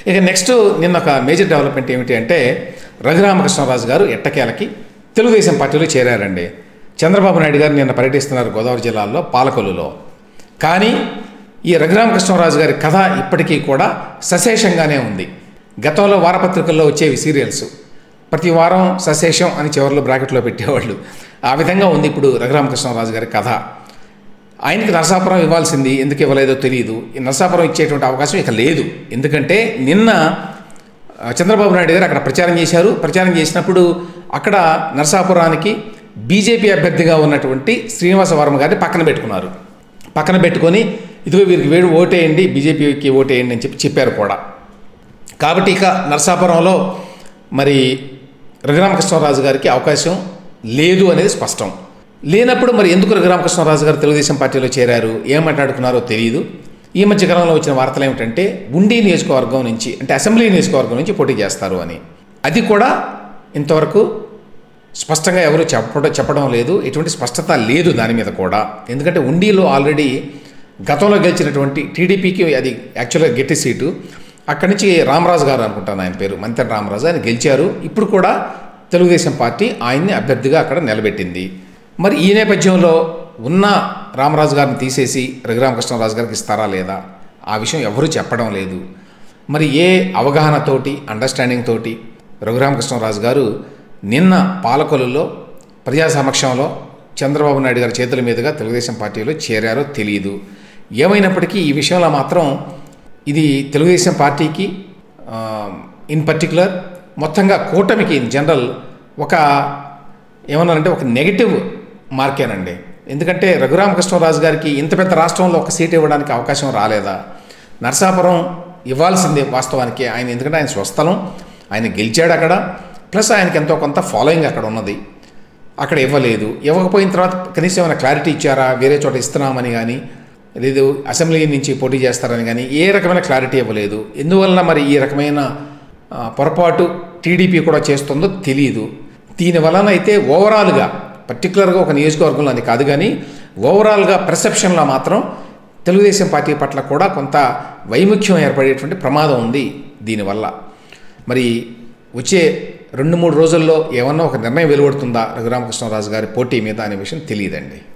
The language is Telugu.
ఇక నెక్స్ట్ నిన్న ఒక మేజర్ డెవలప్మెంట్ ఏమిటి అంటే రఘురామకృష్ణరాజు గారు ఎట్టకేలకి తెలుగుదేశం పార్టీలో చేరారండి. చంద్రబాబు నాయుడు గారు నిన్న పర్యటిస్తున్నారు గోదావరి జిల్లాలో పాలకొల్లులో. కానీ ఈ రఘురామకృష్ణరాజు గారి కథ ఇప్పటికీ కూడా సశేషంగానే ఉంది. గతంలో వారపత్రికల్లో వచ్చేవి సీరియల్స్, ప్రతి వారం సశేషం అని చివరిలో బ్రాకెట్లో పెట్టేవాళ్ళు. ఆ విధంగా ఉంది ఇప్పుడు రఘురామకృష్ణరాజు గారి కథ. ఆయనకి నరసాపురం ఇవ్వాల్సింది, ఎందుకు ఇవ్వలేదో తెలియదు. ఈ నరసాపురం ఇచ్చేటువంటి అవకాశం ఇక లేదు. ఎందుకంటే నిన్న చంద్రబాబు నాయుడు గారు అక్కడ ప్రచారం చేశారు. ప్రచారం చేసినప్పుడు అక్కడ నరసాపురానికి బీజేపీ అభ్యర్థిగా ఉన్నటువంటి శ్రీనివాస వర్మ గారిని పక్కన పెట్టుకున్నారు. పక్కన పెట్టుకొని ఇదిగో వీరికి వేడు ఓటేయండి, బీజేపీకి ఓటేయండి అని చెప్పారు కూడా. కాబట్టి ఇక నరసాపురంలో మరి రఘురామకృష్ణరాజు గారికి అవకాశం లేదు అనేది స్పష్టం. లేనప్పుడు మరి ఎందుకు రఘురామకృష్ణరాజు గారు తెలుగుదేశం పార్టీలో చేరారు, ఏం మాట్లాడుకున్నారో తెలియదు. ఈ మధ్య కాలంలో వచ్చిన వార్తలు ఏమిటంటే ఉండి నియోజకవర్గం నుంచి, అంటే అసెంబ్లీ నియోజకవర్గం నుంచి పోటీ చేస్తారు అని. అది కూడా ఇంతవరకు స్పష్టంగా ఎవరు చెప్పడం లేదు. ఎటువంటి స్పష్టత లేదు దాని మీద కూడా. ఎందుకంటే ఉండిలో ఆల్రెడీ గతంలో గెలిచినటువంటి టీడీపీకి అది యాక్చువల్గా గట్టి సీటు. అక్కడి నుంచి రామరాజు గారు అనుకుంటాను ఆయన పేరు, మంతెన రామరాజు, ఆయన గెలిచారు. ఇప్పుడు కూడా తెలుగుదేశం పార్టీ ఆయన్ని అభ్యర్థిగా అక్కడ నిలబెట్టింది. మరి ఈ నేపథ్యంలో ఉన్న రామరాజు గారిని తీసేసి రఘురామకృష్ణరాజు గారికి ఇస్తారా లేదా, ఆ విషయం ఎవరూ చెప్పడం లేదు. మరి ఏ అవగాహనతోటి, అండర్స్టాండింగ్ తోటి రఘురామకృష్ణరాజు గారు నిన్న పాలకొల్లులో ప్రజా సమక్షంలో చంద్రబాబు నాయుడు గారి చేతుల మీదుగా తెలుగుదేశం పార్టీలో చేరారో తెలియదు. ఏమైనప్పటికీ ఈ విషయంలో మాత్రం ఇది తెలుగుదేశం పార్టీకి ఇన్ పర్టికులర్ మొత్తంగా కూటమికి ఇన్ జనరల్ ఒక ఏమన్నారంటే ఒక నెగిటివ్ మార్కేనండి. ఎందుకంటే రఘురామకృష్ణరాజు గారికి ఇంత పెద్ద రాష్ట్రంలో ఒక సీట్ ఇవ్వడానికి అవకాశం రాలేదా? నరసాపురం ఇవ్వాల్సిందే వాస్తవానికి ఆయన, ఎందుకంటే ఆయన స్వస్థలం, ఆయన గెలిచాడు అక్కడ, ప్లస్ ఆయనకి ఎంతో కొంత ఫాలోయింగ్ అక్కడ ఉన్నది. అక్కడ ఇవ్వలేదు. ఇవ్వకపోయిన తర్వాత కనీసం ఏమైనా క్లారిటీ ఇచ్చారా, వేరే చోట ఇస్తున్నామని కానీ, లేదు అసెంబ్లీ నుంచి పోటీ చేస్తారని కానీ ఏ రకమైన క్లారిటీ ఇవ్వలేదు. ఎందువలన మరి ఈ రకమైన పొరపాటు టీడీపీ కూడా చేస్తుందో తెలియదు. దీనివలన అయితే ఓవరాల్గా పర్టికులర్గా ఒక నియోజకవర్గంలో అని కాదు కానీ ఓవరాల్గా పర్సెప్షన్లో మాత్రం తెలుగుదేశం పార్టీ పట్ల కూడా కొంత వైముఖ్యం ఏర్పడేటువంటి ప్రమాదం ఉంది దీనివల్ల. మరి వచ్చే 2-3 రోజుల్లో ఏమన్నా ఒక నిర్ణయం వెలువడుతుందా రఘురామకృష్ణరాజు గారి పోటీ మీద అనే విషయం తెలియదండి.